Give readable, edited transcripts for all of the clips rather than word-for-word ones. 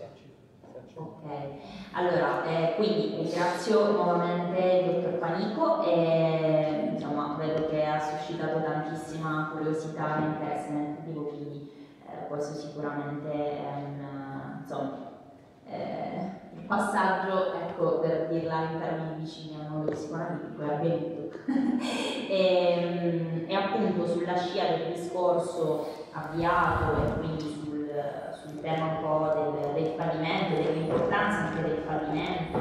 Ok, allora, quindi ringrazio nuovamente il dottor Panico e insomma, vedo che ha suscitato tantissima curiosità e interesse nel motivo, quindi questo sicuramente è il passaggio, ecco, per dirla in termini vicini al mondo psicoanalitico è avvenuto. E appunto sulla scia del discorso avviato e quindi sul tema un po' del fallimento, dell'importanza anche del fallimento,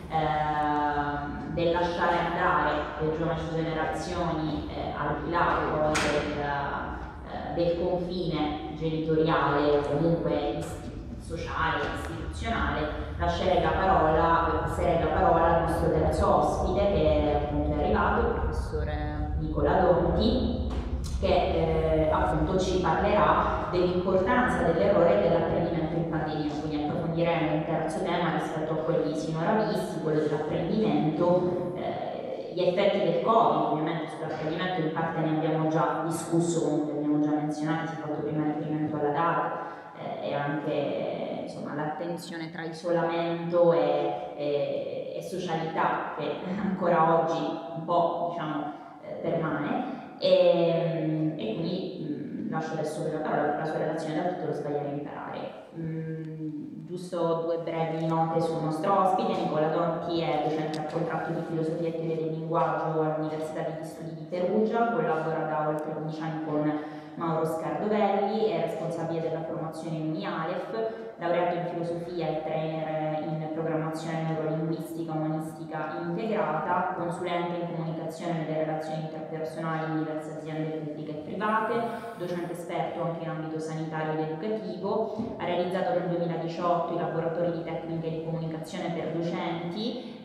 del lasciare andare le giovani generazioni al di là poi del confine genitoriale o comunque sociale, istituzionale, passerei la parola al nostro terzo ospite che appunto è arrivato, il professore Nicola Donti, che appunto ci parlerà dell'importanza dell'errore e dell'apprendimento in pandemia, quindi approfondiremo un terzo tema rispetto a quelli sinora visti, quello dell'apprendimento, gli effetti del Covid, ovviamente sull'apprendimento in parte ne abbiamo già discusso, comunque abbiamo già menzionato, si è fatto prima riferimento alla data e anche insomma l'attenzione tra isolamento e socialità che ancora oggi un po' diciamo permane. E quindi lascio adesso per la parola per la sua relazione dal titolo Sbagliare e imparare. Giusto due brevi note sul nostro ospite. Nicola Donti è docente a contratto di filosofia e teoria del linguaggio all'Università degli Studi di Perugia, collabora da oltre 15 anni con Mauro Scardovelli, è responsabile della formazione UniAleph, laureato in filosofia e trainer in programmazione neurolinguistica umanistica integrata, consulente in comunicazione nelle relazioni interpersonali in diverse aziende pubbliche e private, docente esperto anche in ambito sanitario ed educativo, ha realizzato nel 2018 i laboratori di tecniche di comunicazione per docenti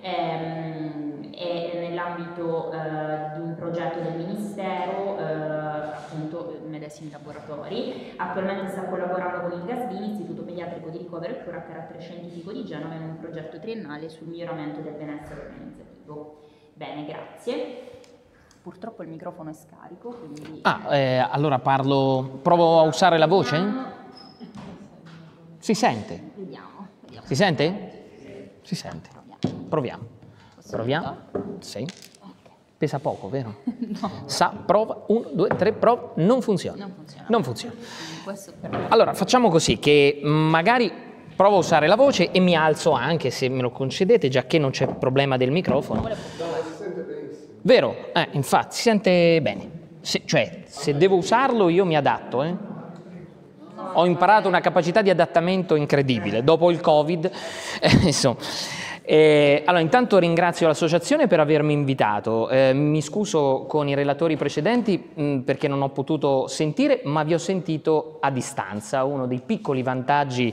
e nell'ambito di un progetto del Ministero, appunto medesimi laboratori. Attualmente sta collaborando con il GASBI, Istituto Pediatrico di Ricovero e Cura a carattere scientifico di Genova, in un progetto triennale sul miglioramento del benessere organizzativo. Bene, grazie. Purtroppo il microfono è scarico, quindi... allora provo a usare la voce? Si sente? Vediamo. Si sente? Si sente. Proviamo. Sì. Pesa poco, vero? No. Prova, 1, 2, 3, prova, non funziona. Non funziona. Allora, facciamo così, che magari provo a usare la voce e mi alzo anche, se me lo concedete, già che non c'è problema del microfono. Si sente benissimo. Vero? Infatti, si sente bene. Se devo usarlo io mi adatto, Ho imparato una capacità di adattamento incredibile, dopo il Covid, insomma. Allora, intanto ringrazio l'associazione per avermi invitato, mi scuso con i relatori precedenti perché non ho potuto sentire, ma vi ho sentito a distanza. Uno dei piccoli vantaggi,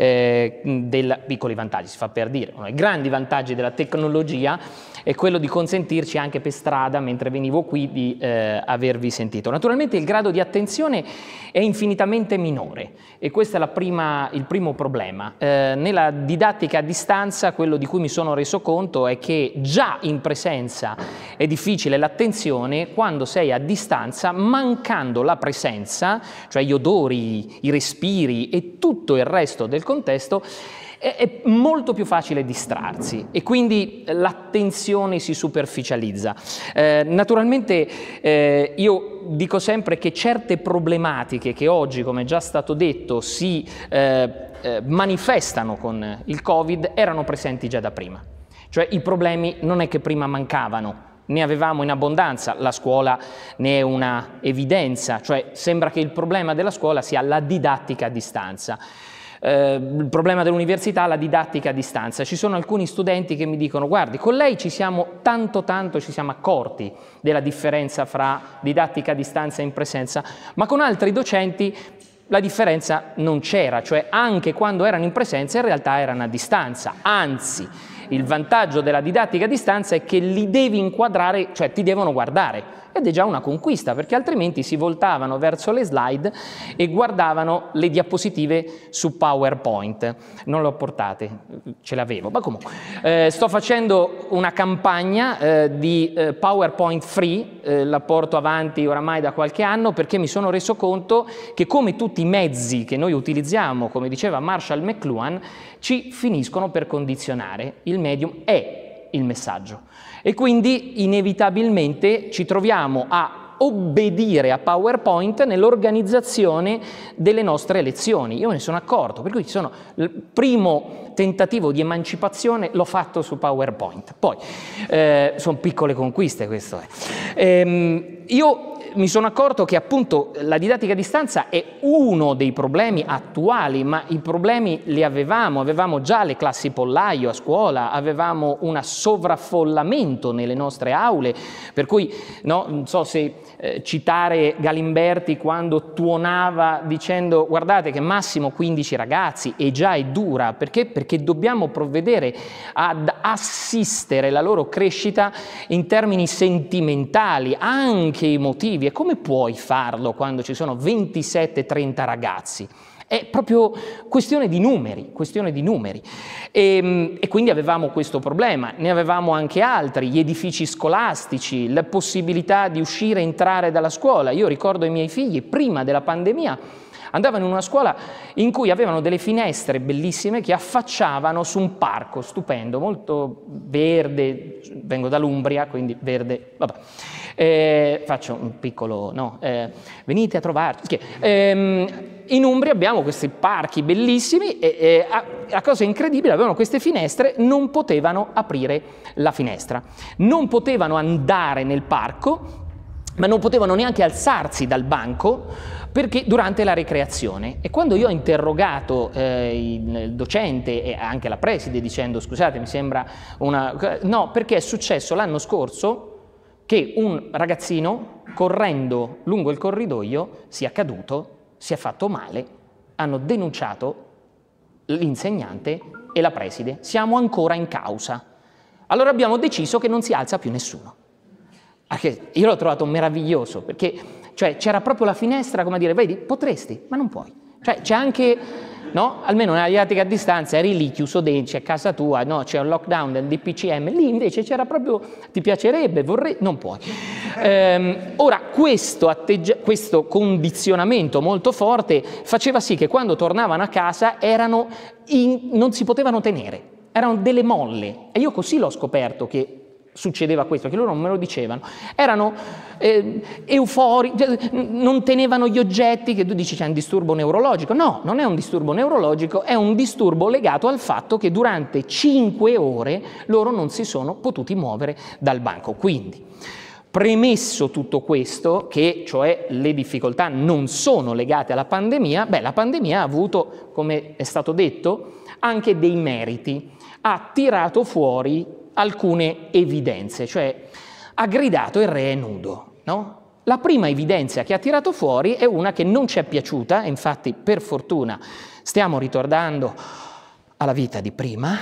piccoli vantaggi si fa per dire, uno dei grandi vantaggi della tecnologia è quello di consentirci anche per strada, mentre venivo qui, di avervi sentito. Naturalmente il grado di attenzione è infinitamente minore e questo è il primo problema. Nella didattica a distanza quello di cui mi sono reso conto è che già in presenza è difficile l'attenzione, quando sei a distanza, mancando la presenza, cioè gli odori, i respiri e tutto il resto del contesto, è molto più facile distrarsi e quindi l'attenzione si superficializza. Naturalmente io dico sempre che certe problematiche che oggi, come è già stato detto, si manifestano con il Covid erano presenti già da prima. Cioè i problemi non è che prima mancavano, ne avevamo in abbondanza, la scuola ne è una evidenza, cioè sembra che il problema della scuola sia la didattica a distanza. Il problema dell'università, la didattica a distanza. Ci sono alcuni studenti che mi dicono: guardi, con lei ci siamo accorti della differenza fra didattica a distanza e in presenza, ma con altri docenti la differenza non c'era, cioè anche quando erano in presenza in realtà erano a distanza. Anzi, il vantaggio della didattica a distanza è che li devi inquadrare, cioè ti devono guardare. ed è già una conquista, perché altrimenti si voltavano verso le slide e guardavano le diapositive su PowerPoint. Non le ho portate, ce l'avevo, ma comunque. Sto facendo una campagna di PowerPoint free, la porto avanti oramai da qualche anno, perché mi sono reso conto che, come tutti i mezzi che noi utilizziamo, come diceva Marshall McLuhan, ci finiscono per condizionare. Il medium è il messaggio e quindi inevitabilmente ci troviamo a obbedire a PowerPoint nell'organizzazione delle nostre lezioni. Io me ne sono accorto, per cui il primo tentativo di emancipazione l'ho fatto su PowerPoint. Poi sono piccole conquiste, questo è. Io mi sono accorto che appunto la didattica a distanza è uno dei problemi attuali, ma i problemi li avevamo già le classi pollaio a scuola, avevamo un sovraffollamento nelle nostre aule, per cui no, non so se citare Galimberti quando tuonava dicendo guardate che massimo 15 ragazzi e già è dura, perché dobbiamo provvedere ad assistere la loro crescita in termini sentimentali, anche emotivi. E come puoi farlo quando ci sono 27-30 ragazzi? È proprio questione di numeri, E quindi avevamo questo problema, ne avevamo anche altri, gli edifici scolastici, la possibilità di uscire e entrare dalla scuola. Io ricordo i miei figli, prima della pandemia, andavano in una scuola in cui avevano delle finestre bellissime che affacciavano su un parco stupendo, molto verde, vengo dall'Umbria, quindi verde, vabbè. Faccio un piccolo, no, venite a trovarci. In Umbria abbiamo questi parchi bellissimi e la cosa incredibile, avevano queste finestre, non potevano aprire la finestra, non potevano andare nel parco, ma non potevano neanche alzarsi dal banco perché durante la ricreazione. E quando io ho interrogato il docente e anche la preside dicendo scusate mi sembra una... No, perché è successo l'anno scorso che un ragazzino correndo lungo il corridoio sia caduto, si è fatto male, hanno denunciato l'insegnante e la preside. Siamo ancora in causa. Allora abbiamo deciso che non si alza più nessuno. Io l'ho trovato meraviglioso, perché cioè, c'era proprio la finestra, come a dire, vedi, potresti, ma non puoi. Cioè, c'è anche, no? Almeno nella didattica a distanza eri lì chiuso dentro, a casa tua, no? C'è un lockdown del DPCM, lì invece c'era proprio, ti piacerebbe, vorrei, non puoi. Ora, questo condizionamento molto forte faceva sì che quando tornavano a casa non si potevano tenere, erano delle molle. E io così l'ho scoperto che succedeva questo, che loro non me lo dicevano, erano euforici, non tenevano gli oggetti, che tu dici c'è un disturbo neurologico. No, non è un disturbo neurologico, è un disturbo legato al fatto che durante 5 ore loro non si sono potuti muovere dal banco. Quindi, premesso tutto questo, che cioè le difficoltà non sono legate alla pandemia, la pandemia ha avuto, come è stato detto, anche dei meriti, ha tirato fuori alcune evidenze, cioè ha gridato il re è nudo, no? La prima evidenza che ha tirato fuori è una che non ci è piaciuta, e infatti per fortuna stiamo ritornando alla vita di prima.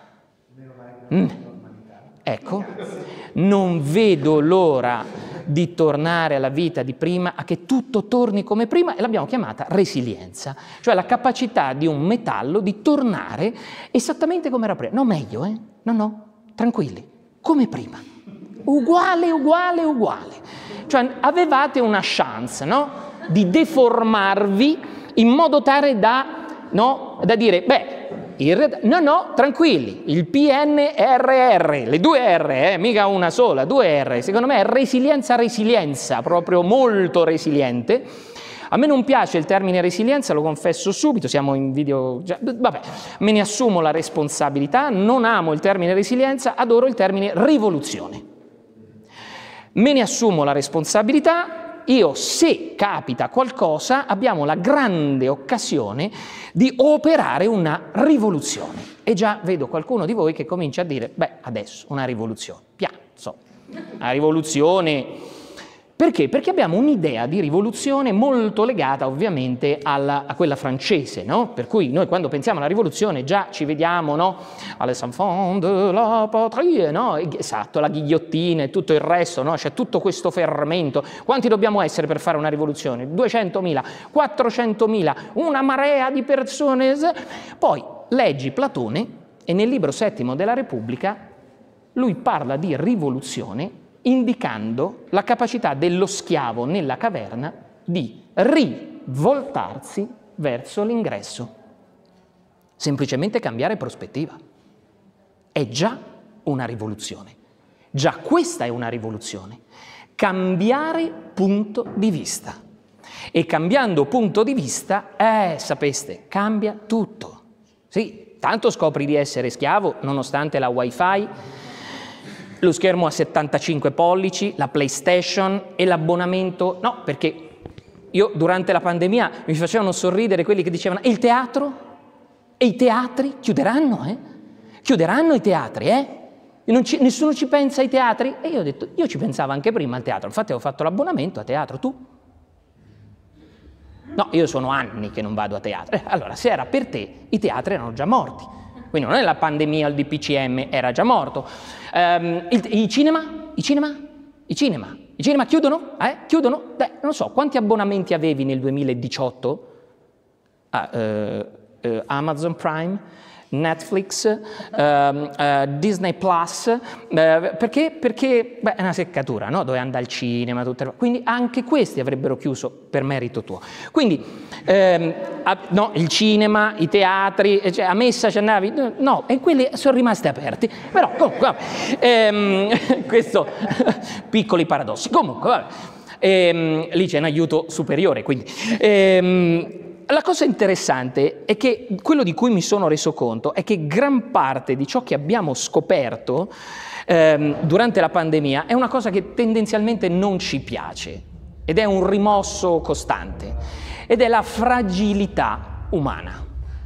Ecco, non vedo l'ora di tornare alla vita di prima, a che tutto torni come prima, e l'abbiamo chiamata resilienza, cioè la capacità di un metallo di tornare esattamente come era prima. No, meglio, no, tranquilli, come prima, uguale. Cioè avevate una chance, no? Di deformarvi in modo tale da dire, no, tranquilli, il PNRR, le 2 R, mica una sola, 2 R, secondo me è resilienza, proprio molto resiliente. A me non piace il termine resilienza, lo confesso subito, siamo in video, vabbè, me ne assumo la responsabilità, non amo il termine resilienza, adoro il termine rivoluzione. Me ne assumo la responsabilità, io se capita qualcosa abbiamo la grande occasione di operare una rivoluzione. E già vedo qualcuno di voi che comincia a dire, adesso una rivoluzione, una rivoluzione Perché? Perché abbiamo un'idea di rivoluzione molto legata ovviamente a quella francese, no? Per cui noi quando pensiamo alla rivoluzione già ci vediamo, no? Alle enfants de la patrie, no? Esatto, la ghigliottina e tutto il resto, no? C'è tutto questo fermento. Quanti dobbiamo essere per fare una rivoluzione? 200.000, 400.000, una marea di persone. Poi leggi Platone e nel libro settimo della Repubblica lui parla di rivoluzione indicando la capacità dello schiavo nella caverna di rivoltarsi verso l'ingresso. Semplicemente cambiare prospettiva. È già una rivoluzione. Già questa è una rivoluzione. Cambiare punto di vista. E cambiando punto di vista, sapeste, cambia tutto. Sì, tanto scopri di essere schiavo nonostante la wifi, lo schermo a 75 pollici, la PlayStation e l'abbonamento. No, perché io durante la pandemia mi facevano sorridere quelli che dicevano e il teatro? E i teatri chiuderanno, Chiuderanno i teatri, nessuno ci pensa ai teatri? E io ho detto, io ci pensavo anche prima al teatro, infatti ho fatto l'abbonamento a teatro, tu? No, io sono anni che non vado a teatro. Allora, se era per te, i teatri erano già morti. Quindi non è la pandemia, il DPCM era già morto. I cinema chiudono? Chiudono? Beh, non so, quanti abbonamenti avevi nel 2018? Amazon Prime, Netflix, Disney Plus, perché? Perché beh, è una seccatura, no? Dove andare al cinema, quindi anche questi avrebbero chiuso per merito tuo. Quindi no, il cinema, i teatri, cioè, a messa ci andavi? No, e quelli sono rimasti aperti. Però comunque, questo piccoli paradossi. Comunque, lì c'è un aiuto superiore, quindi. La cosa interessante è che quello di cui mi sono reso conto è che gran parte di ciò che abbiamo scoperto durante la pandemia è una cosa che tendenzialmente non ci piace ed è un rimosso costante ed è la fragilità umana.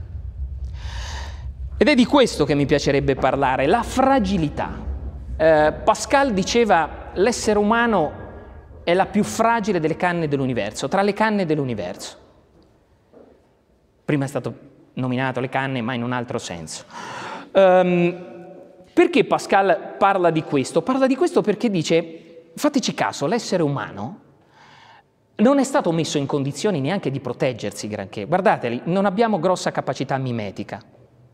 Ed è di questo che mi piacerebbe parlare, la fragilità. Pascal diceva l'essere umano è la più fragile delle canne dell'universo, tra le canne dell'universo. Prima è stato nominato le canne, ma in un altro senso. Perché Pascal parla di questo? Parla di questo perché dice, fateci caso, l'essere umano non è stato messo in condizioni neanche di proteggersi granché. Guardateli, non abbiamo grossa capacità mimetica.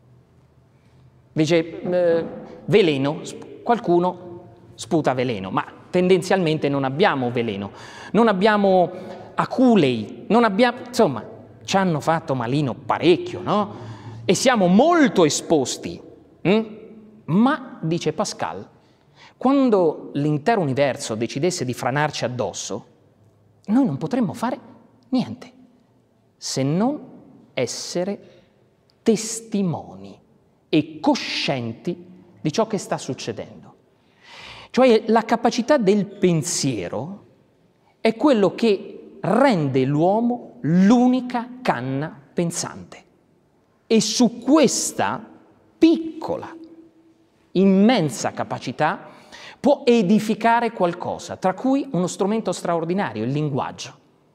Dice, veleno, qualcuno sputa veleno, ma tendenzialmente non abbiamo veleno, non abbiamo aculei, non abbiamo, insomma, ci hanno fatto malino parecchio, no? E siamo molto esposti. Ma, dice Pascal, quando l'intero universo decidesse di franarci addosso, noi non potremmo fare niente se non essere testimoni e coscienti di ciò che sta succedendo. Cioè la capacità del pensiero è quello che rende l'uomo l'unica canna pensante. E su questa piccola, immensa capacità può edificare qualcosa, tra cui uno strumento straordinario, il linguaggio.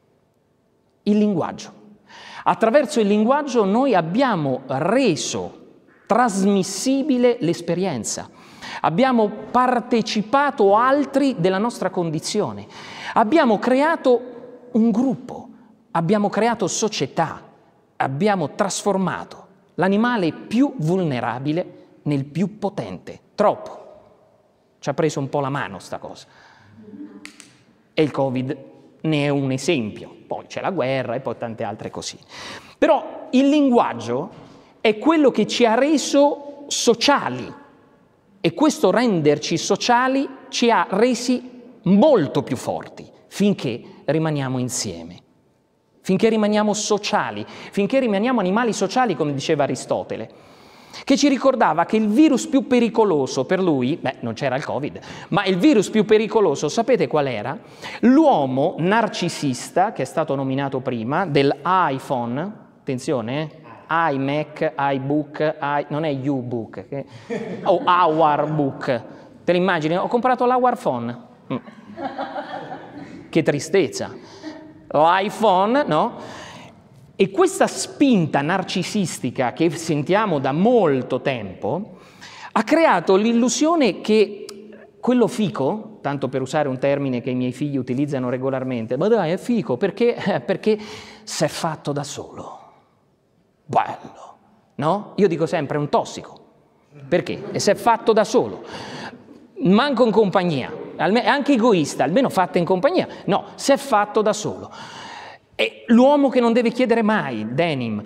Il linguaggio. Attraverso il linguaggio noi abbiamo reso trasmissibile l'esperienza, abbiamo partecipato altri della nostra condizione, abbiamo creato un gruppo, abbiamo creato società, abbiamo trasformato l'animale più vulnerabile nel più potente. Troppo. Ci ha preso un po' la mano sta cosa. E il Covid ne è un esempio. Poi c'è la guerra e poi tante altre così. Però il linguaggio è quello che ci ha reso sociali e questo renderci sociali ci ha resi molto più forti finché rimaniamo insieme, finché rimaniamo sociali, finché rimaniamo animali sociali, come diceva Aristotele, che ci ricordava che il virus più pericoloso per lui, non c'era il Covid, ma il virus più pericoloso, sapete qual era? L'uomo narcisista, che è stato nominato prima, dell'iPhone, attenzione, iMac, iBook, non è YouBook, o Our Book, te l'immagini? Ho comprato l'Hour Phone. che tristezza. L'iPhone, no? E questa spinta narcisistica che sentiamo da molto tempo ha creato l'illusione che quello fico, tanto per usare un termine che i miei figli utilizzano regolarmente, ma dai, è fico perché si è fatto da solo. Bello, no? Io dico sempre è un tossico. Perché? E si è fatto da solo. Manco in compagnia, è anche egoista, almeno fatta in compagnia. No, si è fatto da solo. E l'uomo che non deve chiedere mai, denim.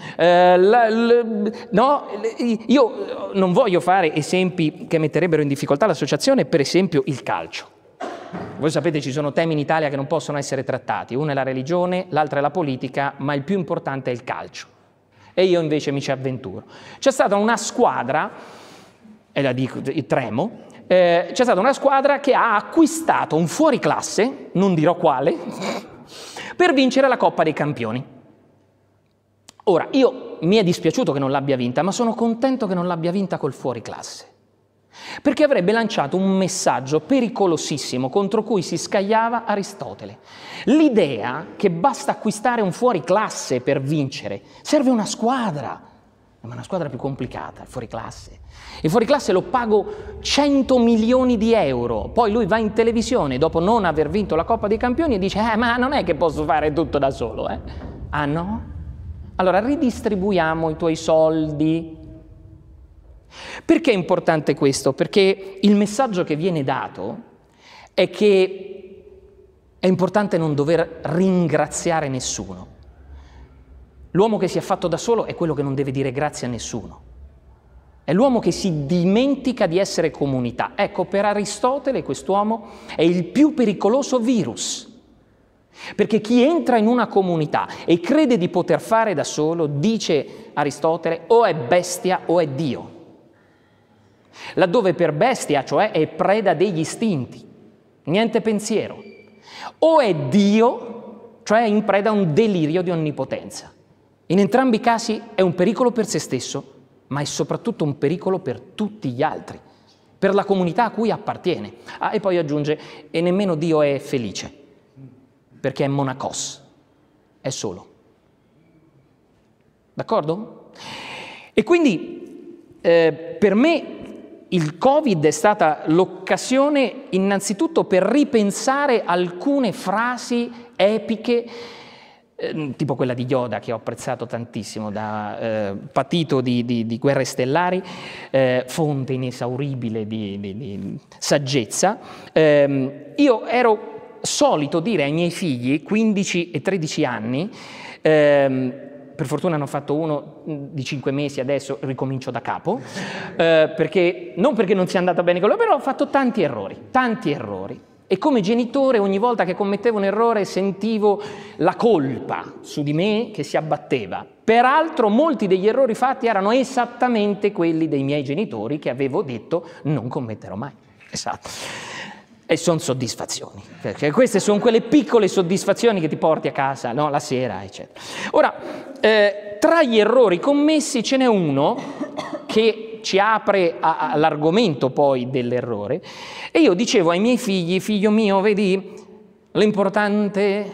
No, io non voglio fare esempi che metterebbero in difficoltà l'associazione, per esempio il calcio. Voi sapete ci sono temi in Italia che non possono essere trattati, uno è la religione, l'altra è la politica, ma il più importante è il calcio. E io invece mi ci avventuro. C'è stata una squadra, e la dico, tremo, c'è stata una squadra che ha acquistato un fuoriclasse, non dirò quale, per vincere la Coppa dei Campioni. Ora, mi è dispiaciuto che non l'abbia vinta, ma sono contento che non l'abbia vinta col fuoriclasse, perché avrebbe lanciato un messaggio pericolosissimo contro cui si scagliava Aristotele. L'idea che basta acquistare un fuoriclasse per vincere, serve una squadra, ma una squadra più complicata, il fuoriclasse. Il fuoriclasse lo pago 100 milioni di euro, poi lui va in televisione dopo non aver vinto la Coppa dei Campioni e dice ma non è che posso fare tutto da solo, eh? Ah no? Allora ridistribuiamo i tuoi soldi. Perché è importante questo? Perché il messaggio che viene dato è che è importante non dover ringraziare nessuno. L'uomo che si è fatto da solo è quello che non deve dire grazie a nessuno. È l'uomo che si dimentica di essere comunità. Ecco, per Aristotele quest'uomo è il più pericoloso virus. Perché chi entra in una comunità e crede di poter fare da solo, dice Aristotele, o è bestia o è Dio. Laddove per bestia, cioè, è preda degli istinti, niente pensiero. O è Dio, cioè è in preda a un delirio di onnipotenza. In entrambi i casi è un pericolo per se stesso, ma è soprattutto un pericolo per tutti gli altri, per la comunità a cui appartiene. Ah, e poi aggiunge, e nemmeno Dio è felice, perché è monacos, è solo. D'accordo? E quindi per me il Covid è stata l'occasione innanzitutto per ripensare alcune frasi epiche, tipo quella di Yoda che ho apprezzato tantissimo, da patito di guerre stellari, fonte inesauribile di saggezza. Io ero solito dire ai miei figli, 15 e 13 anni, per fortuna ne ho fatto uno di 5 mesi, adesso ricomincio da capo, perché, non perché non sia andata bene con loro, però ho fatto tanti errori. E come genitore ogni volta che commettevo un errore sentivo la colpa su di me che si abbatteva. Peraltro molti degli errori fatti erano esattamente quelli dei miei genitori che avevo detto non commetterò mai. Esatto. E sono soddisfazioni, perché queste sono quelle piccole soddisfazioni che ti porti a casa, no, la sera, eccetera. Ora, tra gli errori commessi ce n'è uno che ci apre all'argomento poi dell'errore, e io dicevo ai miei figli, figlio mio, vedi, l'importante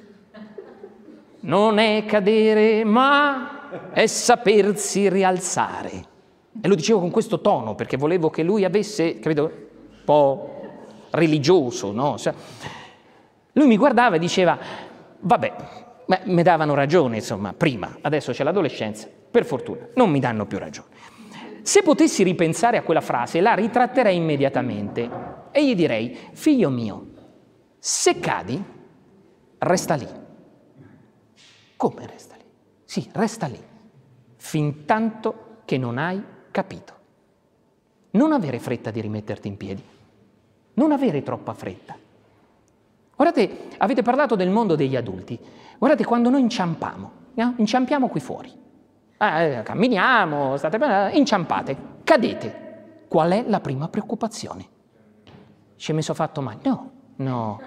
non è cadere, ma è sapersi rialzare. E lo dicevo con questo tono, perché volevo che lui avesse, credo, un po' religioso, no? Lui mi guardava e diceva, vabbè, mi davano ragione, insomma, prima, adesso c'è l'adolescenza, per fortuna, non mi danno più ragione. Se potessi ripensare a quella frase, la ritratterei immediatamente e gli direi, figlio mio, se cadi, resta lì. Come resta lì? Sì, resta lì, fin tanto che non hai capito. Non avere fretta di rimetterti in piedi, non avere troppa fretta. Guardate, avete parlato del mondo degli adulti, guardate quando noi inciampiamo qui fuori. Camminiamo, inciampate, cadete. Qual è la prima preoccupazione? Ci è messo fatto male? No.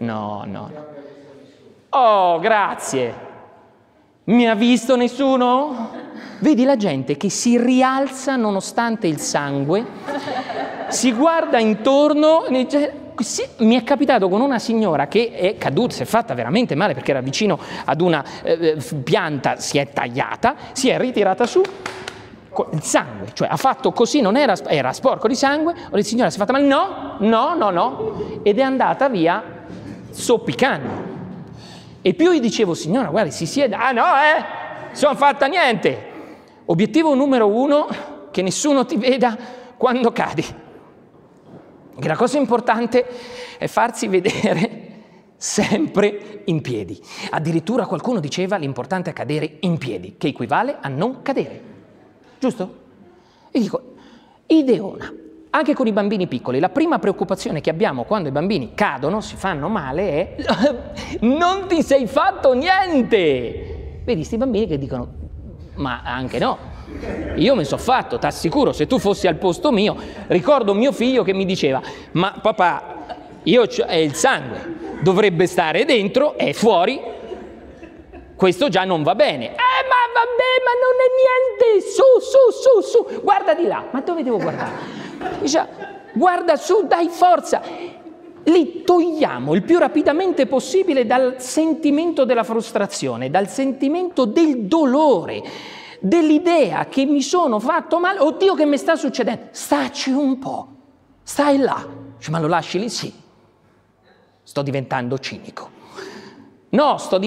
Oh, grazie. Mi ha visto nessuno? Vedi la gente che si rialza nonostante il sangue, si guarda intorno e dice, mi è capitato con una signora che è caduta, si è fatta veramente male perché era vicino ad una pianta, si è tagliata, si è ritirata su, il sangue, cioè ha fatto così, non era, era sporco di sangue, la signora si è fatta male, no, ed è andata via zoppicando. E più gli dicevo, signora, guardi, si sieda, sono fatta niente. Obiettivo numero 1, che nessuno ti veda quando cadi. Che la cosa importante è farsi vedere sempre in piedi. Addirittura qualcuno diceva l'importante è cadere in piedi, che equivale a non cadere. Giusto? E dico, ideona. Anche con i bambini piccoli, la prima preoccupazione che abbiamo quando i bambini cadono, si fanno male, è non ti sei fatto niente. Vedi, sti bambini che dicono, ma anche no, io mi sono fatto, t'assicuro, se tu fossi al posto mio, ricordo mio figlio che mi diceva, ma papà, è il sangue, dovrebbe stare dentro, è fuori, questo già non va bene. Ma vabbè, ma non è niente, su, guarda di là, ma dove devo guardare? Dice, guarda su, dai forza, li togliamo il più rapidamente possibile dal sentimento della frustrazione, dal sentimento del dolore, dell'idea che mi sono fatto male, oddio che mi sta succedendo, staci un po', stai là, dice, ma lo lasci lì? Sì, sto diventando cinico, no, sto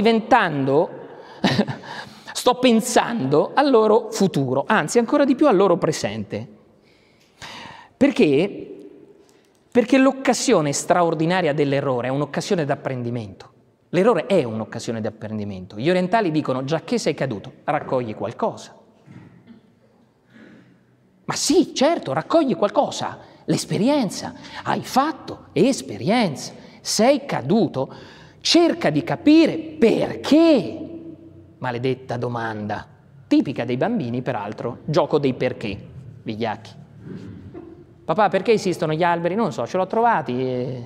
pensando al loro futuro, anzi ancora di più al loro presente. Perché? Perché l'occasione straordinaria dell'errore è un'occasione d'apprendimento. L'errore è un'occasione d'apprendimento. Gli orientali dicono, giacché sei caduto, raccogli qualcosa. Ma sì, certo, raccogli qualcosa. L'esperienza. Hai fatto esperienza. Sei caduto. Cerca di capire perché. Maledetta domanda. Tipica dei bambini, peraltro. Gioco dei perché, vigliacchi. Papà, perché esistono gli alberi? Non lo so, ce l'ho trovati.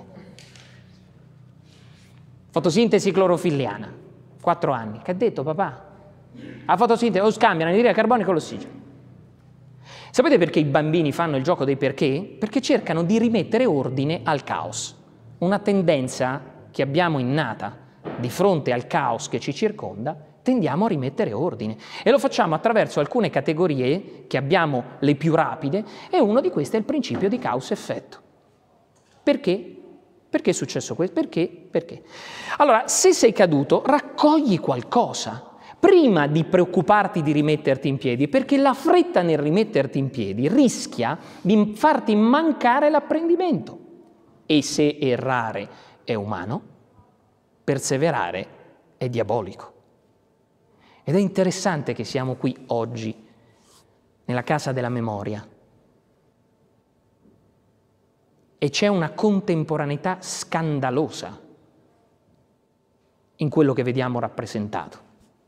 Fotosintesi clorofilliana, 4 anni. Che ha detto papà? La fotosintesi, o scambiano l'anidride carbonica con l'ossigeno. Sapete perché i bambini fanno il gioco dei perché? Perché cercano di rimettere ordine al caos. Una tendenza che abbiamo innata di fronte al caos che ci circonda, tendiamo a rimettere ordine e lo facciamo attraverso alcune categorie che abbiamo le più rapide e uno di queste è il principio di causa-effetto. Perché? Perché è successo questo? Perché? Allora, se sei caduto, raccogli qualcosa prima di preoccuparti di rimetterti in piedi, perché la fretta nel rimetterti in piedi rischia di farti mancare l'apprendimento. E se errare è umano, perseverare è diabolico. Ed è interessante che siamo qui oggi, nella casa della memoria, e c'è una contemporaneità scandalosa in quello che vediamo rappresentato.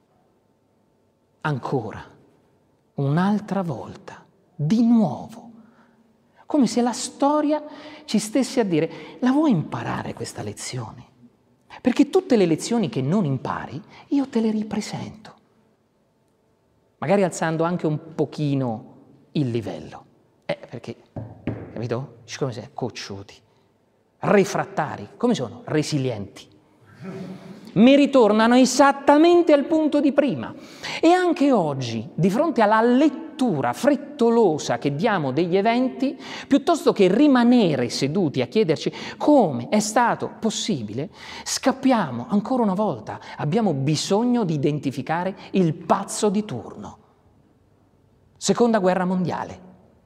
Ancora, un'altra volta, di nuovo, come se la storia ci stesse a dire, la vuoi imparare questa lezione? Perché tutte le lezioni che non impari, io te le ripresento. Magari alzando anche un pochino il livello. Perché, capito? Come si è? Cocciuti, refrattari, come sono? Resilienti. Mi ritornano esattamente al punto di prima. E anche oggi, di fronte alla lettura frettolosa che diamo degli eventi, piuttosto che rimanere seduti a chiederci come è stato possibile, scappiamo ancora una volta. Abbiamo bisogno di identificare il pazzo di turno. Seconda guerra mondiale.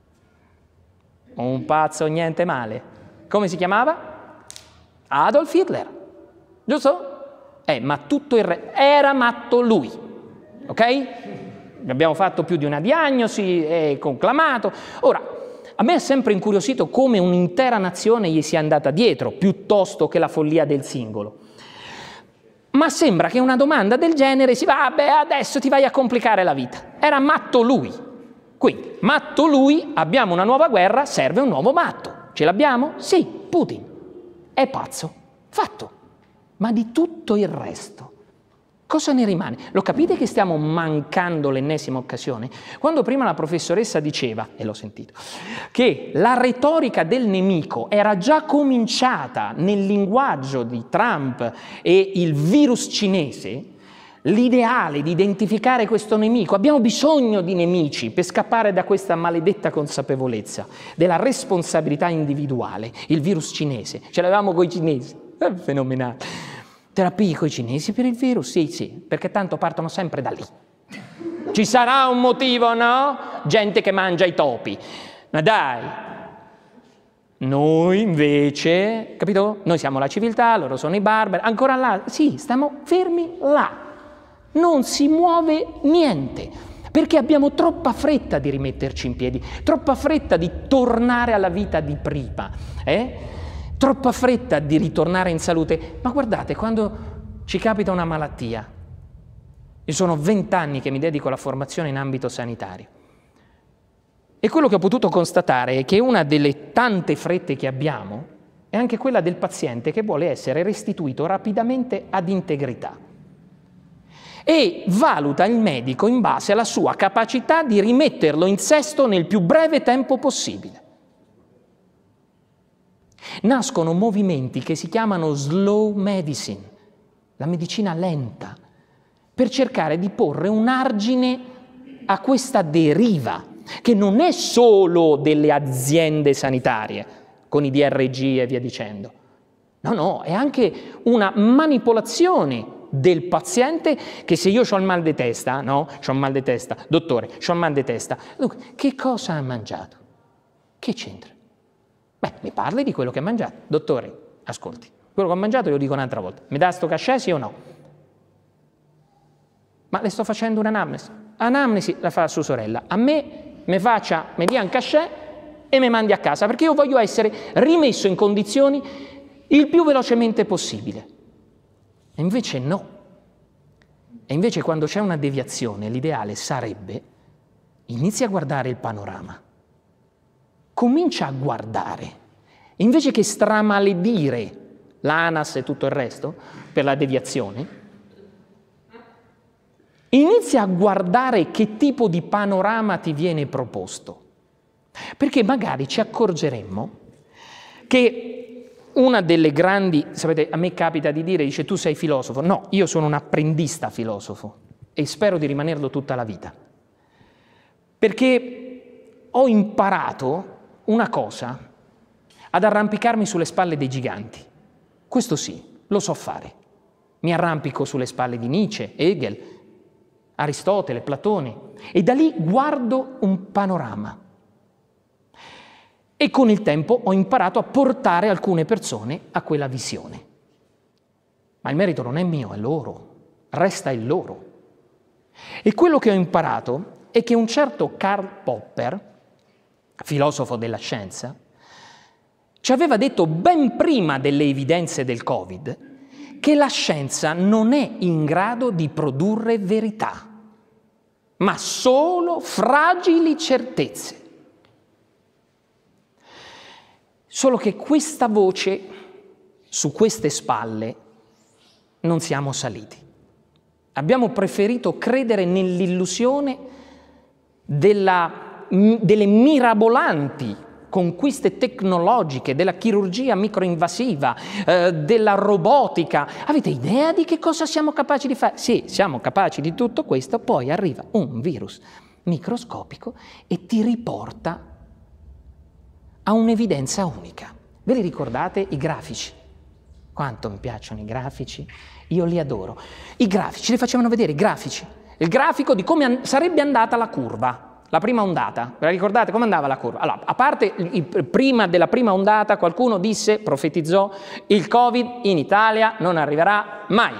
Un pazzo niente male. Come si chiamava? Adolf Hitler. Giusto? Ma tutto il resto era matto lui, ok? Abbiamo fatto più di una diagnosi, è conclamato. Ora, a me è sempre incuriosito come un'intera nazione gli sia andata dietro, piuttosto che la follia del singolo. Ma sembra che una domanda del genere si va, adesso ti vai a complicare la vita. Era matto lui. Quindi, matto lui, abbiamo una nuova guerra, serve un nuovo matto. Ce l'abbiamo? Sì, Putin. È pazzo. Fatto. Ma di tutto il resto, Cosa ne rimane? Lo capite che stiamo mancando l'ennesima occasione? Quando prima la professoressa diceva, e l'ho sentito, che la retorica del nemico era già cominciata nel linguaggio di Trump e il virus cinese, l'ideale di identificare questo nemico, abbiamo bisogno di nemici per scappare da questa maledetta consapevolezza della responsabilità individuale, il virus cinese, ce l'avevamo con i cinesi, è fenomenale. Terapie con i cinesi per il virus? Sì, perché tanto partono sempre da lì. Ci sarà un motivo, no? Gente che mangia i topi. Ma dai! Noi invece, capito? Noi siamo la civiltà, loro sono i barbari, ancora là, sì, stiamo fermi là. Non si muove niente, perché abbiamo troppa fretta di rimetterci in piedi, troppa fretta di tornare alla vita di prima, troppa fretta di ritornare in salute. Ma guardate, quando ci capita una malattia, io sono 20 anni che mi dedico alla formazione in ambito sanitario, e quello che ho potuto constatare è che una delle tante frette che abbiamo è anche quella del paziente che vuole essere restituito rapidamente ad integrità. E valuta il medico in base alla sua capacità di rimetterlo in sesto nel più breve tempo possibile. Nascono movimenti che si chiamano slow medicine, la medicina lenta, per cercare di porre un argine a questa deriva, che non è solo delle aziende sanitarie, con i DRG e via dicendo. No, è anche una manipolazione del paziente, che se io ho il mal di testa, no? C'ho il mal di testa, dottore, c'ho il mal di testa. Dunque, che cosa ha mangiato? Che c'entra? Beh, mi parli di quello che ha mangiato. Dottore, ascolti, quello che ho mangiato io lo dico un'altra volta. Mi dà sto cachet, sì o no? Ma le sto facendo un'anamnesi. Anamnesi la fa sua sorella. A me mi dia un cachet e mi mandi a casa, perché io voglio essere rimesso in condizioni il più velocemente possibile. E invece no. E invece quando c'è una deviazione, l'ideale sarebbe: inizia a guardare il panorama. Comincia a guardare, invece che stramaledire l'ANAS e tutto il resto per la deviazione, inizia a guardare che tipo di panorama ti viene proposto, perché magari ci accorgeremmo che una delle grandi, sapete, a me capita di dire, dice tu sei filosofo, no, io sono un apprendista filosofo e spero di rimanerlo tutta la vita, perché ho imparato una cosa, ad arrampicarmi sulle spalle dei giganti. Questo sì, lo so fare. Mi arrampico sulle spalle di Nietzsche, Hegel, Aristotele, Platone, e da lì guardo un panorama. E con il tempo ho imparato a portare alcune persone a quella visione. Ma il merito non è mio, è loro, resta il loro. E quello che ho imparato è che un certo Karl Popper, filosofo della scienza, ci aveva detto ben prima delle evidenze del Covid che la scienza non è in grado di produrre verità, ma solo fragili certezze. Solo che questa voce, su queste spalle, non siamo saliti. Abbiamo preferito credere nell'illusione delle mirabolanti conquiste tecnologiche, della chirurgia microinvasiva, della robotica. Avete idea di che cosa siamo capaci di fare? Sì, siamo capaci di tutto questo, poi arriva un virus microscopico e ti riporta a un'evidenza unica. Ve li ricordate i grafici? Quanto mi piacciono i grafici? Io li adoro. I grafici, li facevano vedere i grafici. Il grafico di come sarebbe andata la curva. La prima ondata, ve la ricordate come andava la curva? Allora, a parte prima della prima ondata qualcuno disse, profetizzò, il Covid in Italia non arriverà mai.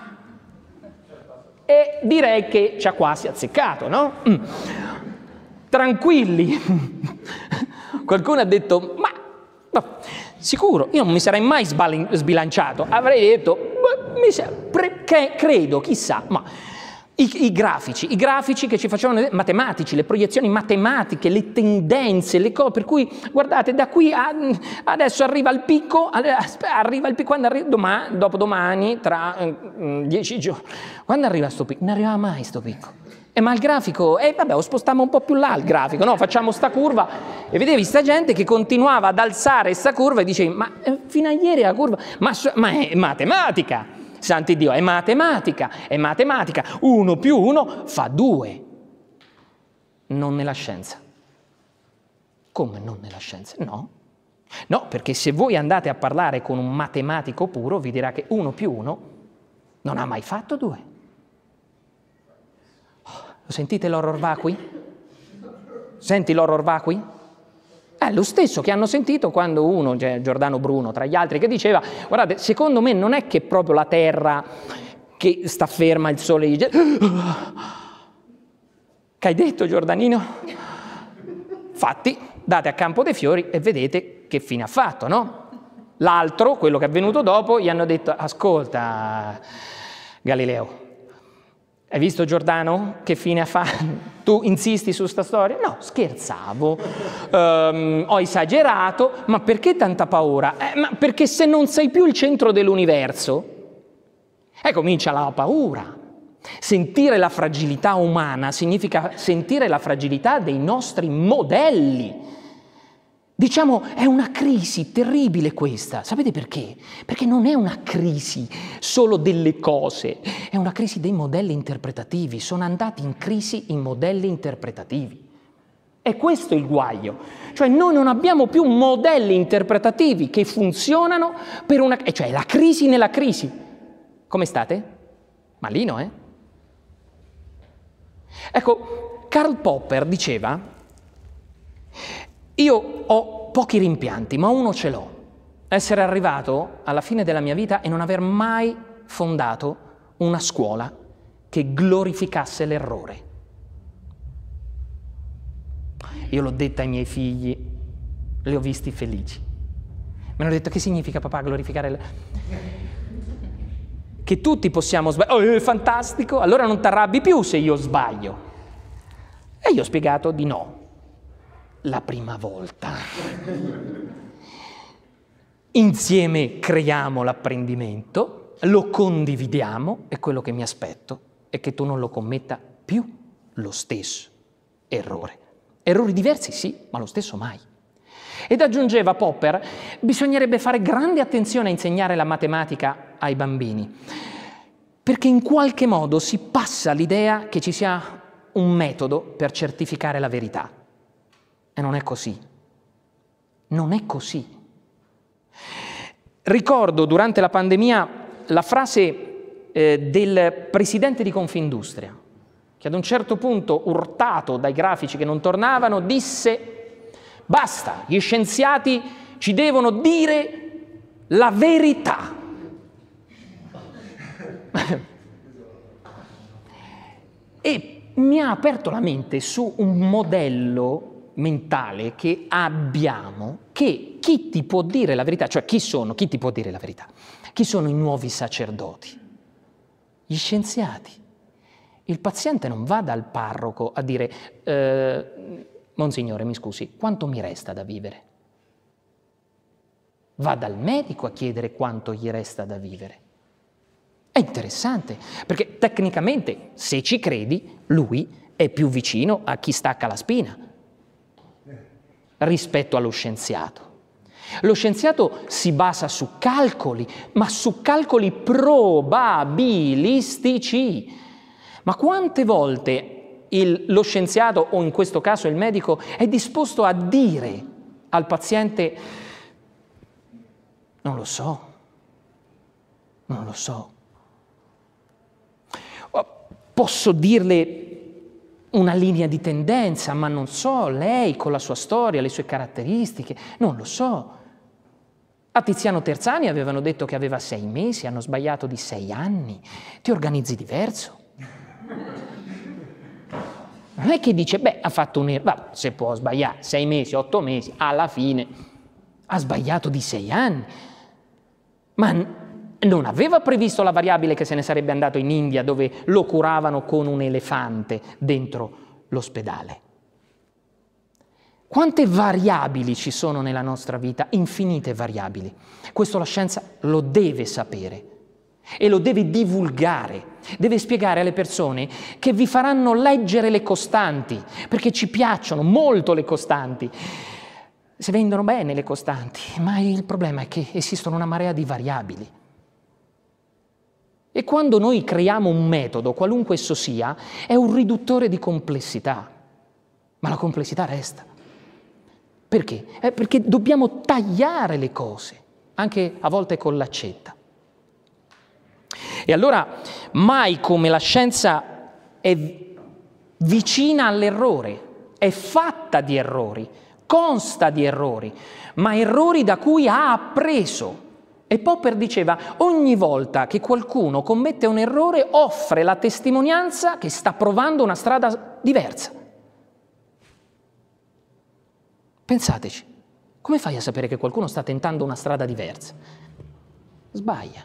E direi che ci ha quasi azzeccato, no? Tranquilli. Qualcuno ha detto, ma sicuro, io non mi sarei mai sbilanciato. Avrei detto, credo, chissà, ma I grafici che ci facevano matematici, le proiezioni matematiche, le tendenze, le cose, per cui guardate da qui adesso arriva il picco, quando arriva dopodomani, tra 10 giorni, quando arriva sto picco? Non arriva mai sto picco. Ma il grafico, vabbè, lo spostiamo un po' più là il grafico, no? Facciamo sta curva e vedevi sta gente che continuava ad alzare sta curva e dicevi, ma fino a ieri la curva, ma è matematica. Santi Dio, è matematica, 1 più 1 fa 2, non nella scienza. Come non nella scienza? No, perché se voi andate a parlare con un matematico puro vi dirà che 1 più 1 non ha mai fatto 2. Lo sentite l'horror vacui? Senti l'horror vacui? È lo stesso che hanno sentito quando uno, Giordano Bruno, tra gli altri, che diceva, guardate, secondo me non è che proprio la Terra che sta ferma, il Sole dice... Che hai detto, Giordanino? Fatti, date a Campo dei Fiori e vedete che fine ha fatto, no? L'altro, quello che è venuto dopo, gli hanno detto, ascolta, Galileo, hai visto Giordano che fine ha fatto? Tu insisti su sta storia? No, scherzavo, ho esagerato, ma perché tanta paura? Ma perché se non sei più il centro dell'universo, comincia la paura. Sentire la fragilità umana significa sentire la fragilità dei nostri modelli. Diciamo, è una crisi terribile questa. Sapete perché? Perché non è una crisi solo delle cose, è una crisi dei modelli interpretativi. Sono andati in crisi i modelli interpretativi. E questo è il guaio. Cioè noi non abbiamo più modelli interpretativi che funzionano per una... cioè la crisi nella crisi. Come state? Malino, eh? Ecco, Karl Popper diceva... Io ho pochi rimpianti, ma uno ce l'ho. Essere arrivato alla fine della mia vita e non aver mai fondato una scuola che glorificasse l'errore. Io l'ho detta ai miei figli, li ho visti felici. Mi hanno detto, che significa papà glorificare l'errore? Che tutti possiamo sbagliare. Oh, è fantastico, allora non ti arrabbi più se io sbaglio. E io ho spiegato di no. La prima volta. Insieme creiamo l'apprendimento, lo condividiamo e quello che mi aspetto è che tu non lo commetta più lo stesso errore. Errori diversi sì, ma lo stesso mai. Ed aggiungeva Popper, bisognerebbe fare grande attenzione a insegnare la matematica ai bambini, perché in qualche modo si passa l'idea che ci sia un metodo per certificare la verità. E non è così. Non è così. Ricordo durante la pandemia la frase del presidente di Confindustria, che ad un certo punto, urtato dai grafici che non tornavano, disse: basta, gli scienziati ci devono dire la verità. E mi ha aperto la mente su un modello mentale che abbiamo, che chi ti può dire la verità, cioè chi ti può dire la verità? Chi sono i nuovi sacerdoti? Gli scienziati. Il paziente non va dal parroco a dire Monsignore, mi scusi, quanto mi resta da vivere? Va dal medico a chiedere quanto gli resta da vivere. È interessante, perché tecnicamente, se ci credi, lui è più vicino a chi stacca la spina rispetto allo scienziato. Lo scienziato si basa su calcoli, ma su calcoli probabilistici. Ma quante volte lo scienziato, o in questo caso il medico, è disposto a dire al paziente: non lo so, posso dirle una linea di tendenza, ma non so, lei con la sua storia, le sue caratteristiche, non lo so. A Tiziano Terzani avevano detto che aveva 6 mesi, hanno sbagliato di 6 anni. Ti organizzi diverso. Non è che dice, ha fatto un errore, se può sbagliare 6 mesi, 8 mesi, alla fine ha sbagliato di 6 anni. Ma non aveva previsto la variabile che se ne sarebbe andato in India, dove lo curavano con un elefante dentro l'ospedale. Quante variabili ci sono nella nostra vita? Infinite variabili. Questo la scienza lo deve sapere e lo deve divulgare, deve spiegare alle persone che vi faranno leggere le costanti, perché ci piacciono molto le costanti. Si vendono bene le costanti, ma il problema è che esistono una marea di variabili. E quando noi creiamo un metodo, qualunque esso sia, è un riduttore di complessità, ma la complessità resta. Perché? Perché dobbiamo tagliare le cose, anche a volte con l'accetta. E allora mai come la scienza è vicina all'errore, è fatta di errori, consta di errori, ma errori da cui ha appreso. E Popper diceva, ogni volta che qualcuno commette un errore offre la testimonianza che sta provando una strada diversa. Pensateci, come fai a sapere che qualcuno sta tentando una strada diversa? Sbaglia.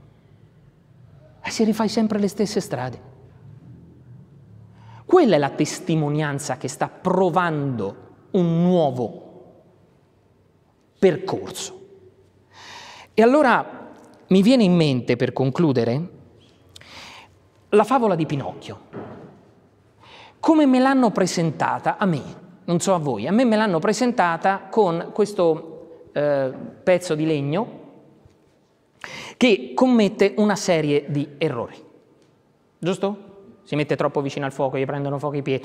E si rifai sempre le stesse strade. Quella è la testimonianza che sta provando un nuovo percorso. E allora mi viene in mente, per concludere, la favola di Pinocchio. Come me l'hanno presentata a me? Non so a voi, a me me l'hanno presentata con questo pezzo di legno che commette una serie di errori, giusto? Si mette troppo vicino al fuoco, gli prendono fuoco i piedi,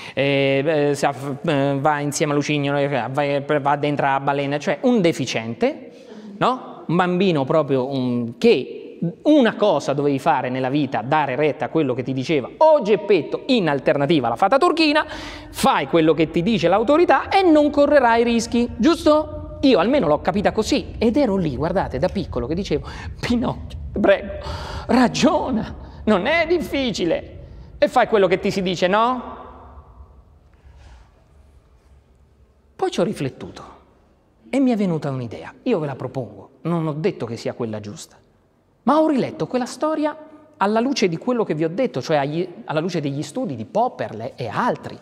va insieme al lucignolo, va dentro la balena, cioè un deficiente, no? Un bambino proprio che una cosa dovevi fare nella vita, dare retta a quello che ti diceva o Geppetto, in alternativa alla fata turchina, fai quello che ti dice l'autorità e non correrai rischi, giusto? Io almeno l'ho capita così ed ero lì, guardate, da piccolo che dicevo, Pinocchio, prego, ragiona, non è difficile, e fai quello che ti si dice, no? Poi ci ho riflettuto e mi è venuta un'idea, io ve la propongo, non ho detto che sia quella giusta. Ma ho riletto quella storia alla luce di quello che vi ho detto, cioè alla luce degli studi di Popper e altri.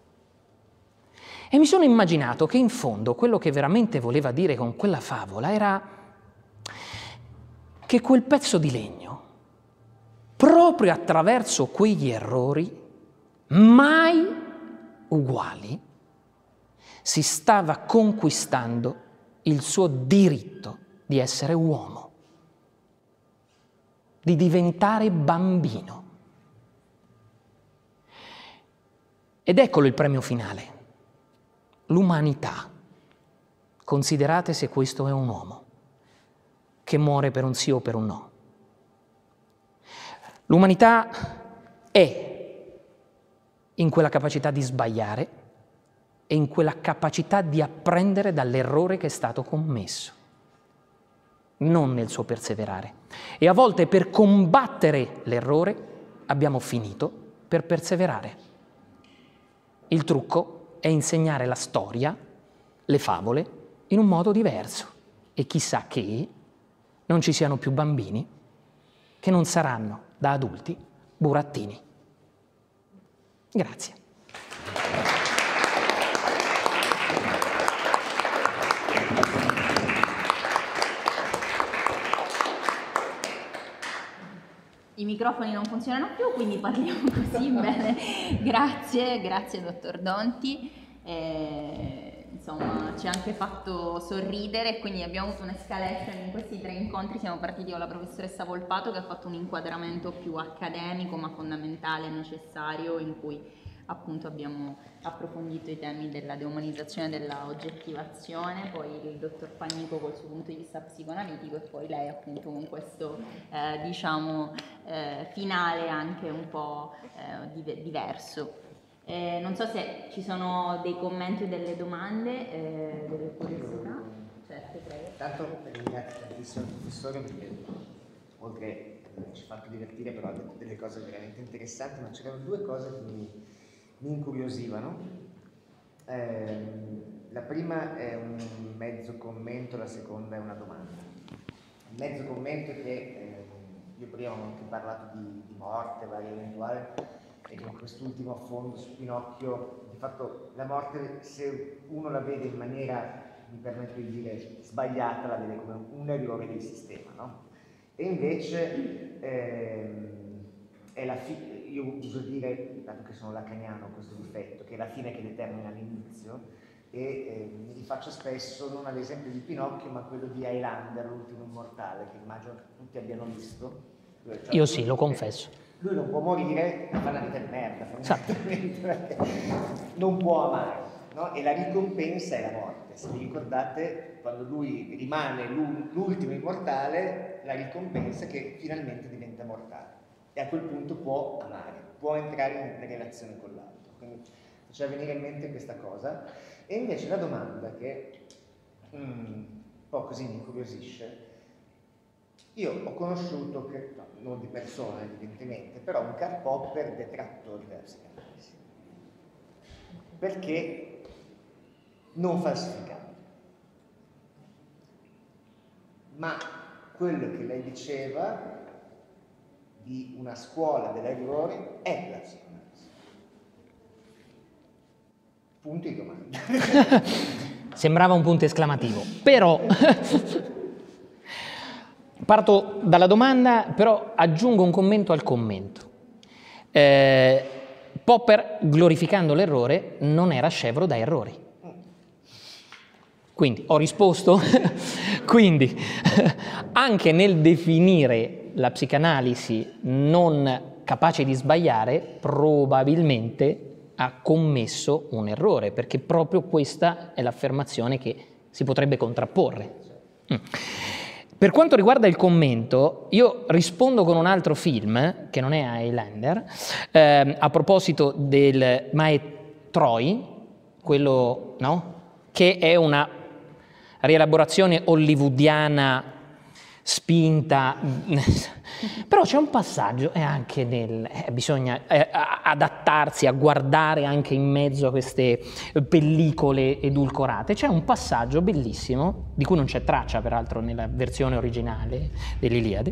E mi sono immaginato che in fondo quello che veramente voleva dire con quella favola era che quel pezzo di legno, proprio attraverso quegli errori, mai uguali, si stava conquistando il suo diritto di essere uomo, di diventare bambino. Ed eccolo il premio finale, l'umanità. Considerate se questo è un uomo che muore per un sì o per un no. L'umanità è in quella capacità di sbagliare e in quella capacità di apprendere dall'errore che è stato commesso, non nel suo perseverare. E a volte per combattere l'errore abbiamo finito per perseverare. Il trucco è insegnare la storia, le favole, in un modo diverso. E chissà che non ci siano più bambini che non saranno, da adulti, burattini. Grazie. I microfoni non funzionano più, quindi parliamo così bene. Grazie dottor Donti. Insomma, ci ha anche fatto sorridere, quindi abbiamo avuto un'escalation in questi 3 incontri. Siamo partiti con la professoressa Volpato che ha fatto un inquadramento più accademico ma fondamentale e necessario, in cui appunto abbiamo approfondito i temi della deumanizzazione e della oggettivazione, poi il dottor Pagnico col suo punto di vista psicoanalitico e poi lei appunto con questo finale anche un po' diverso. Non so se ci sono dei commenti o delle domande, delle curiosità. Certo, prego. Tanto ringrazio tantissimo il professore perché oltre ci ha fatto divertire, però ha detto delle cose veramente interessanti, ma c'erano 2 cose che mi incuriosivano. La prima è un mezzo commento, la seconda è una domanda. mezzo commento è che io prima ho anche parlato di morte, varia eventuale, e che in quest'ultimo affondo su Pinocchio, di fatto la morte, se uno la vede in maniera, mi permetto di dire, sbagliata, la vede come un errore del sistema, no? E invece è la io uso dire, dato che sono lacaniano, questo difetto, che è la fine che determina l'inizio, e mi rifaccio spesso non all'esempio di Pinocchio, ma quello di Highlander, l'ultimo immortale, che immagino che tutti abbiano visto. Cioè, Io sì, lo confesso. Lui non può morire, fa una vita di merda, fondamentalmente, perché non può amare, no? E la ricompensa è la morte. Se vi ricordate, quando lui rimane l'ultimo immortale, la ricompensa è che finalmente diventa mortale. E a quel punto può amare, può entrare in una relazione con l'altro. Quindi faceva venire in mente questa cosa. E invece la domanda che un po' così mi incuriosisce, io ho conosciuto, no, non di persona evidentemente, però un Karl Popper detrattore della psicanalisi, perché non falsificando, ma quello che lei diceva di una scuola dell'errore è la psicanalisi. Punto di domanda. Sembrava un punto esclamativo, però parto dalla domanda, però aggiungo un commento al commento. Popper, glorificando l'errore, non era scevro da errori. Quindi ho risposto. Quindi anche nel definire la psicanalisi non capace di sbagliare, probabilmente ha commesso un errore, perché proprio questa è l'affermazione che si potrebbe contrapporre. Per quanto riguarda il commento, io rispondo con un altro film, che non è Highlander, a proposito del Mae Troy, quello, no? Che è una rielaborazione hollywoodiana spinta, però c'è un passaggio, e anche bisogna adattarsi a guardare anche in mezzo a queste pellicole edulcorate. C'è un passaggio bellissimo, di cui non c'è traccia peraltro nella versione originale dell'Iliade,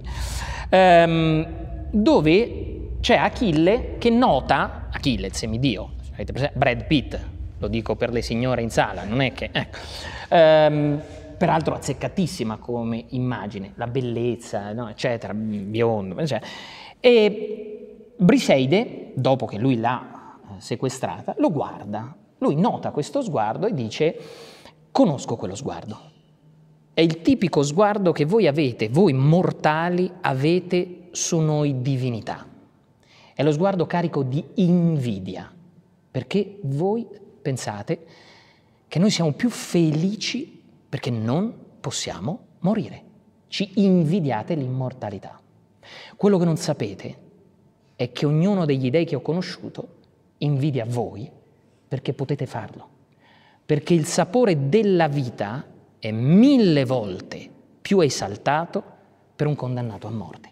dove c'è Achille che nota, Achille, il semidio, avete presente? Brad Pitt, lo dico per le signore in sala, non è che... Ecco. Peraltro azzeccatissima come immagine, la bellezza, no, eccetera, biondo, eccetera. E Briseide, dopo che lui l'ha sequestrata, lo guarda. Lui nota questo sguardo e dice: conosco quello sguardo. È il tipico sguardo che voi avete, voi mortali avete su noi divinità. È lo sguardo carico di invidia, perché voi pensate che noi siamo più felici perché non possiamo morire. Ci invidiate l'immortalità. Quello che non sapete è che ognuno degli dei che ho conosciuto invidia voi perché potete farlo. Perché il sapore della vita è 1000 volte più esaltato per un condannato a morte.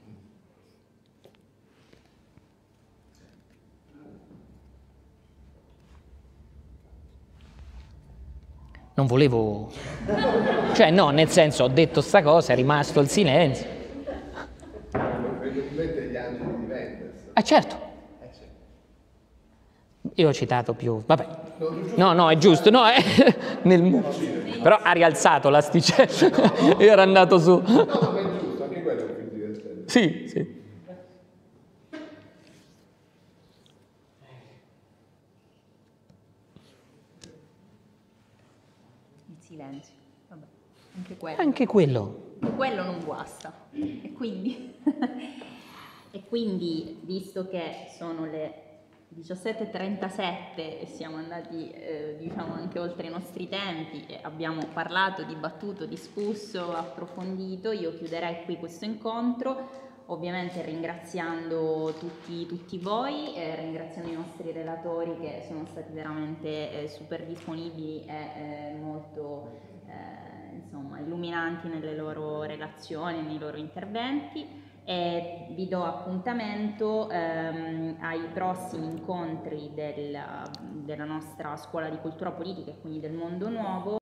Non volevo... Cioè no, nel senso, ho detto sta cosa, è rimasto il silenzio. Evidentemente gli angeli di Wenders. Certo. Io ho citato più... Vabbè. No, è giusto. No, però ha rialzato l'asticella. Io ero andato su... No, ma è giusto, anche quello è un film divertente. Sì. Silenzio, vabbè, anche quello. Anche quello. E quello non guasta. E quindi, visto che sono le 17:37 e siamo andati diciamo anche oltre i nostri tempi e abbiamo parlato, dibattuto, discusso, approfondito, io chiuderei qui questo incontro. Ovviamente ringraziando tutti voi, ringraziando i nostri relatori che sono stati veramente super disponibili e molto insomma, illuminanti nelle loro relazioni, nei loro interventi, e vi do appuntamento ai prossimi incontri della nostra scuola di cultura politica e quindi del Mondo Nuovo.